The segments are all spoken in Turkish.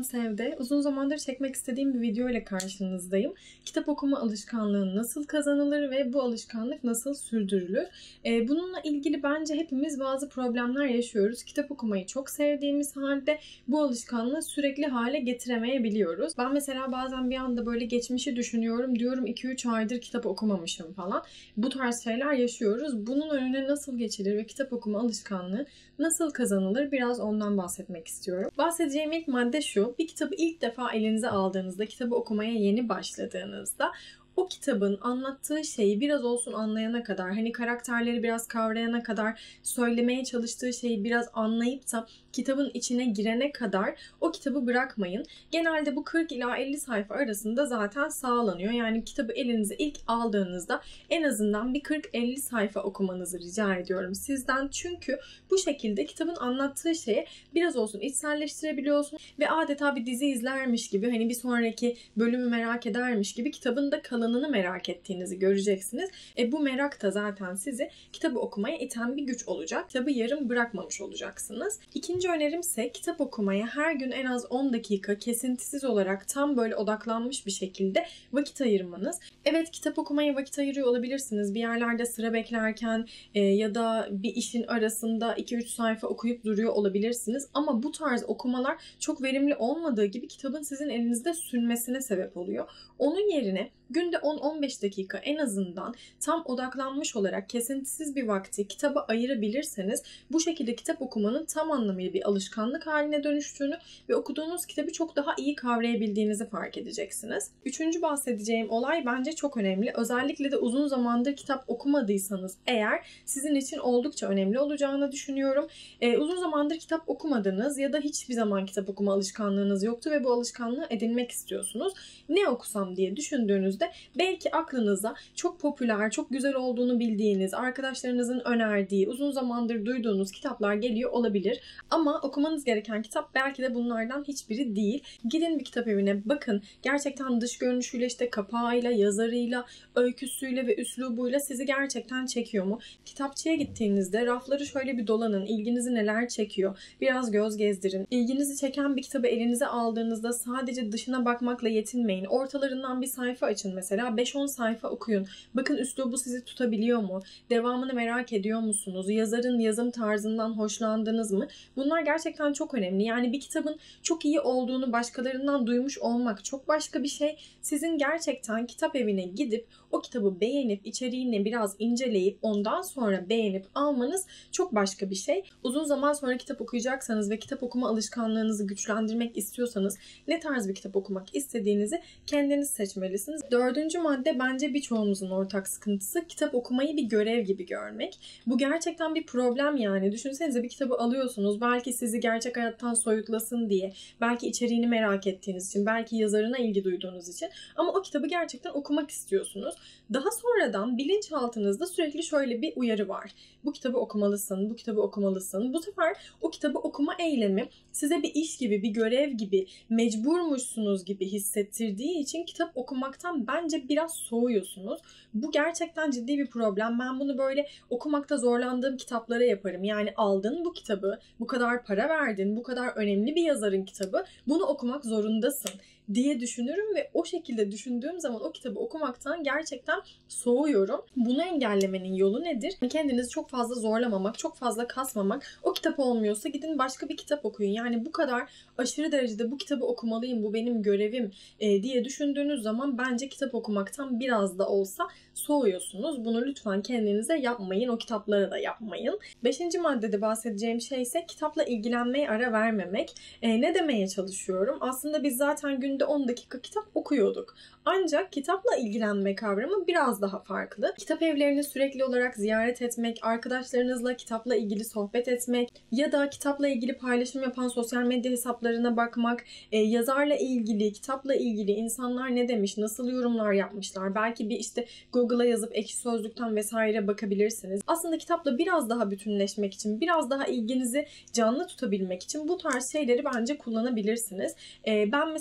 Sevde. Uzun zamandır çekmek istediğim bir video ile karşınızdayım. Kitap okuma alışkanlığı nasıl kazanılır ve bu alışkanlık nasıl sürdürülür? Bununla ilgili bence hepimiz bazı problemler yaşıyoruz. Kitap okumayı çok sevdiğimiz halde bu alışkanlığı sürekli hale getiremeyebiliyoruz. Ben mesela bazen bir anda böyle geçmişi düşünüyorum. Diyorum 2-3 aydır kitap okumamışım falan. Bu tarz şeyler yaşıyoruz. Bunun önüne nasıl geçilir ve kitap okuma alışkanlığı nasıl kazanılır? Biraz ondan bahsetmek istiyorum. Bahsedeceğim ilk madde şu: bir kitabı ilk defa elinize aldığınızda, kitabı okumaya yeni başladığınızda o kitabın anlattığı şeyi biraz olsun anlayana kadar, hani karakterleri biraz kavrayana kadar, söylemeye çalıştığı şeyi biraz anlayıp da kitabın içine girene kadar o kitabı bırakmayın. Genelde bu 40 ila 50 sayfa arasında zaten sağlanıyor. Yani kitabı elinize ilk aldığınızda en azından bir 40-50 sayfa okumanızı rica ediyorum sizden. Çünkü bu şekilde kitabın anlattığı şeye biraz olsun içselleştirebiliyorsun ve adeta bir dizi izlermiş gibi, hani bir sonraki bölümü merak edermiş gibi kitabın da kalanını merak ettiğinizi göreceksiniz. Bu merak da zaten sizi kitabı okumaya iten bir güç olacak. Kitabı yarım bırakmamış olacaksınız. İkinci önerim ise kitap okumaya her gün en az 10 dakika kesintisiz olarak tam böyle odaklanmış bir şekilde vakit ayırmanız. Evet, kitap okumaya vakit ayırıyor olabilirsiniz. Bir yerlerde sıra beklerken ya da bir işin arasında 2-3 sayfa okuyup duruyor olabilirsiniz. Ama bu tarz okumalar çok verimli olmadığı gibi kitabın sizin elinizde sünmesine sebep oluyor. Onun yerine günde 10-15 dakika en azından tam odaklanmış olarak kesintisiz bir vakti kitaba ayırabilirseniz bu şekilde kitap okumanın tam anlamıyla bir alışkanlık haline dönüştüğünü ve okuduğunuz kitabı çok daha iyi kavrayabildiğinizi fark edeceksiniz. Üçüncü bahsedeceğim olay bence çok önemli. Özellikle de uzun zamandır kitap okumadıysanız eğer sizin için oldukça önemli olacağını düşünüyorum. Uzun zamandır kitap okumadınız ya da hiçbir zaman kitap okuma alışkanlığınız yoktu ve bu alışkanlığı edinmek istiyorsunuz. Ne okusam diye düşündüğünüzde belki aklınıza çok popüler, çok güzel olduğunu bildiğiniz, arkadaşlarınızın önerdiği, uzun zamandır duyduğunuz kitaplar geliyor olabilir. Ama okumanız gereken kitap belki de bunlardan hiçbiri değil. Gidin bir kitap evine bakın. Gerçekten dış görünüşüyle, işte kapağıyla, yazarıyla, öyküsüyle ve üslubuyla sizi gerçekten çekiyor mu? Kitapçıya gittiğinizde rafları şöyle bir dolanın. İlginizi neler çekiyor? Biraz göz gezdirin. İlginizi çeken bir kitabı elinize aldığınızda sadece dışına bakmakla yetinmeyin. Ortalarından bir sayfa açın mesela. 5-10 sayfa okuyun. Bakın üslubu sizi tutabiliyor mu? Devamını merak ediyor musunuz? Yazarın yazım tarzından hoşlandınız mı? Bunlar gerçekten çok önemli. Yani bir kitabın çok iyi olduğunu başkalarından duymuş olmak çok başka bir şey. Sizin gerçekten kitap evine gidip o kitabı beğenip içeriğini biraz inceleyip ondan sonra beğenip almanız çok başka bir şey. Uzun zaman sonra kitap okuyacaksanız ve kitap okuma alışkanlığınızı güçlendirmek istiyorsanız ne tarz bir kitap okumak istediğinizi kendiniz seçmelisiniz. Dördüncü madde bence birçoğumuzun ortak sıkıntısı: kitap okumayı bir görev gibi görmek. Bu gerçekten bir problem yani. Düşünsenize, bir kitabı alıyorsunuz. Belki sizi gerçek hayattan soyutlasın diye. Belki içeriğini merak ettiğiniz için. Belki yazarına ilgi duyduğunuz için. Ama o kitabı gerçekten okumak istiyorsunuz. Daha sonradan bilinçaltınızda sürekli şöyle bir uyarı var: bu kitabı okumalısın, bu kitabı okumalısın. Bu sefer o kitabı okuma eylemi size bir iş gibi, bir görev gibi, mecburmuşsunuz gibi hissettirdiği için kitap okumaktan bence biraz soğuyorsunuz. Bu gerçekten ciddi bir problem. Ben bunu böyle okumakta zorlandığım kitaplara yaparım. Yani aldın bu kitabı, bu kadar para verdin, bu kadar önemli bir yazarın kitabı, bunu okumak zorundasın diye düşünürüm ve o şekilde düşündüğüm zaman o kitabı okumaktan gerçekten soğuyorum. Bunu engellemenin yolu nedir? Kendinizi çok fazla zorlamamak, çok fazla kasmamak. O kitap olmuyorsa gidin başka bir kitap okuyun. Yani bu kadar aşırı derecede bu kitabı okumalıyım, bu benim görevim diye düşündüğünüz zaman bence kitap okumaktan biraz da olsa soğuyorsunuz. Bunu lütfen kendinize yapmayın. O kitaplara da yapmayın. Beşinci maddede bahsedeceğim şey ise kitapla ilgilenmeye ara vermemek. Ne demeye çalışıyorum? Aslında biz zaten günde 10 dakika kitap okuyorduk. Ancak kitapla ilgilenme kavramı biraz daha farklı. Kitap evlerini sürekli olarak ziyaret etmek, arkadaşlarınızla kitapla ilgili sohbet etmek ya da kitapla ilgili paylaşım yapan sosyal medya hesaplarına bakmak, yazarla ilgili, kitapla ilgili insanlar ne demiş, nasıl yorumlar yapmışlar. Belki bir işte Google'a yazıp Ekşi Sözlük'ten vesaire bakabilirsiniz. Aslında kitapla biraz daha bütünleşmek için, biraz daha ilginizi canlı tutabilmek için bu tarz şeyleri bence kullanabilirsiniz. Ben mesela kitap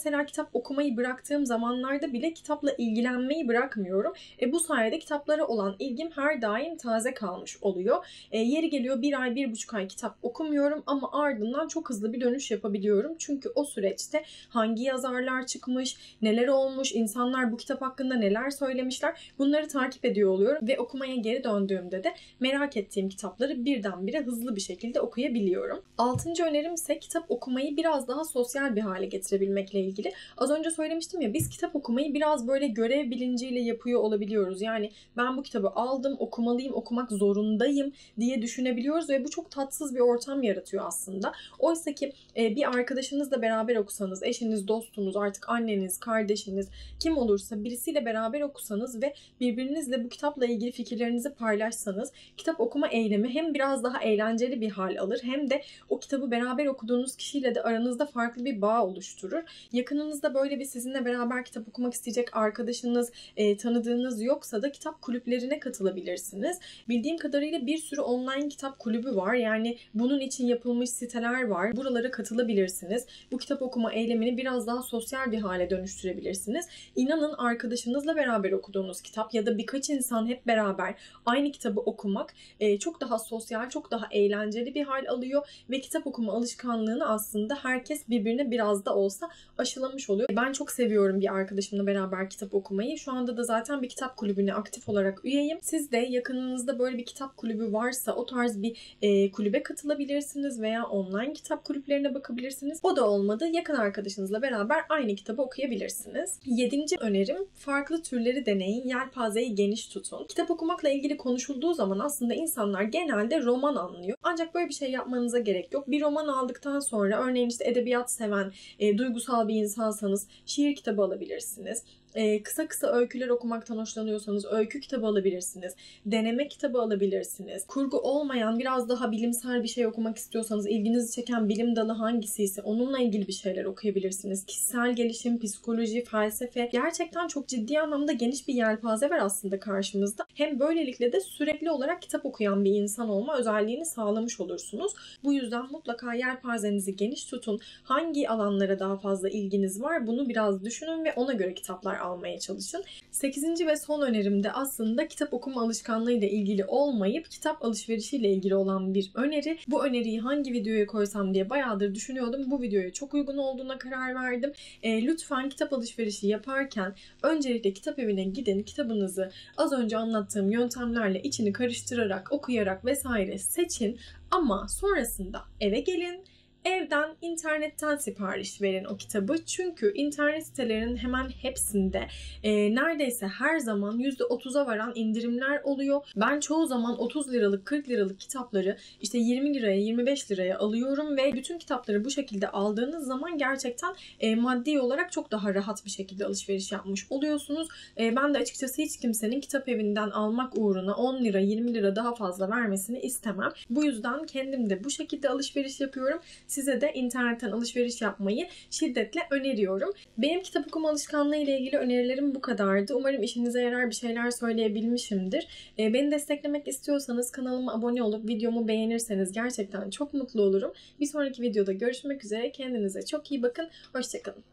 kitap okumayı bıraktığım zamanlarda bile kitapla ilgilenmeyi bırakmıyorum. Bu sayede kitaplara olan ilgim her daim taze kalmış oluyor. Yeri geliyor 1 ay, 1,5 ay kitap okumuyorum ama ardından çok hızlı bir dönüş yapabiliyorum. Çünkü o süreçte hangi yazarlar çıkmış, neler olmuş, insanlar bu kitap hakkında neler söylemişler, bunları takip ediyor oluyorum ve okumaya geri döndüğümde de merak ettiğim kitapları birdenbire hızlı bir şekilde okuyabiliyorum. 6. önerim ise kitap okumayı biraz daha sosyal bir hale getirebilmekle ilgili. Az önce söylemiştim ya, biz kitap okumayı biraz böyle görev bilinciyle yapıyor olabiliyoruz. Yani ben bu kitabı aldım, okumalıyım, okumak zorundayım diye düşünebiliyoruz ve bu çok tatsız bir ortam yaratıyor aslında. Oysa ki bir arkadaşınızla beraber okusanız, eşiniz, dostunuz, artık anneniz, kardeşiniz, kim olursa birisiyle beraber okusanız ve birbirinizle bu kitapla ilgili fikirlerinizi paylaşsanız, kitap okuma eylemi hem biraz daha eğlenceli bir hal alır hem de o kitabı beraber okuduğunuz kişiyle de aranızda farklı bir bağ oluşturur. Yakınınızda böyle bir sizinle beraber kitap okumak isteyecek arkadaşınız, tanıdığınız yoksa da kitap kulüplerine katılabilirsiniz. Bildiğim kadarıyla bir sürü online kitap kulübü var. Yani bunun için yapılmış siteler var. Buralara katılabilirsiniz. Bu kitap okuma eylemini biraz daha sosyal bir hale dönüştürebilirsiniz. İnanın, arkadaşınızla beraber okuduğunuz kitap ya da birkaç insan hep beraber aynı kitabı okumak çok daha sosyal, çok daha eğlenceli bir hal alıyor ve kitap okuma alışkanlığını aslında herkes birbirine biraz da olsa aşılamış oluyor. Ben çok seviyorum bir arkadaşımla beraber kitap okumayı. Şu anda da zaten bir kitap kulübüne aktif olarak üyeyim. Siz de yakınınızda böyle bir kitap kulübü varsa o tarz bir kulübe katılabilirsiniz veya online kitap kulüplerine bakabilirsiniz. O da olmadı, yakın arkadaşınızla beraber aynı kitabı okuyabilirsiniz. 7. önerim, farklı türleri deneyin, yelpazeyi geniş tutun. Kitap okumakla ilgili konuşulduğu zaman aslında insanlar genelde roman anlıyor. Ancak böyle bir şey yapmanıza gerek yok. Bir roman aldıktan sonra, örneğin işte edebiyat seven, duygusal bir insansanız şiir kitabı alabilirsiniz. Kısa kısa öyküler okumaktan hoşlanıyorsanız öykü kitabı alabilirsiniz. Deneme kitabı alabilirsiniz. Kurgu olmayan, biraz daha bilimsel bir şey okumak istiyorsanız, ilginizi çeken bilim dalı hangisiyse onunla ilgili bir şeyler okuyabilirsiniz. Kişisel gelişim, psikoloji, felsefe, gerçekten çok ciddi anlamda geniş bir yelpaze var aslında karşımızda. Hem böylelikle de sürekli olarak kitap okuyan bir insan olma özelliğini sağlamış olursunuz. Bu yüzden mutlaka yelpazenizi geniş tutun. Hangi alanlara daha fazla ilginiz var, bunu biraz düşünün ve ona göre kitaplar almaya çalışın. 8. ve son önerim de aslında kitap okuma alışkanlığı ile ilgili olmayıp kitap alışverişi ile ilgili olan bir öneri. Bu öneriyi hangi videoya koysam diye bayağıdır düşünüyordum. Bu videoya çok uygun olduğuna karar verdim. Lütfen kitap alışverişi yaparken öncelikle kitap evine gidin. Kitabınızı az önce anlattığım yöntemlerle içini karıştırarak, okuyarak vesaire seçin. Ama sonrasında eve gelin. Evden, internetten sipariş verin o kitabı. Çünkü internet sitelerinin hemen hepsinde neredeyse her zaman %30'a varan indirimler oluyor. Ben çoğu zaman 30 liralık, 40 liralık kitapları işte 20 liraya, 25 liraya alıyorum ve bütün kitapları bu şekilde aldığınız zaman gerçekten maddi olarak çok daha rahat bir şekilde alışveriş yapmış oluyorsunuz. Ben de açıkçası hiç kimsenin kitap evinden almak uğruna 10 lira, 20 lira daha fazla vermesini istemem. Bu yüzden kendim de bu şekilde alışveriş yapıyorum. Size de internetten alışveriş yapmayı şiddetle öneriyorum. Benim kitap okuma alışkanlığı ile ilgili önerilerim bu kadardı. Umarım işinize yarar bir şeyler söyleyebilmişimdir. Beni desteklemek istiyorsanız kanalıma abone olup videomu beğenirseniz gerçekten çok mutlu olurum. Bir sonraki videoda görüşmek üzere. Kendinize çok iyi bakın. Hoşça kalın.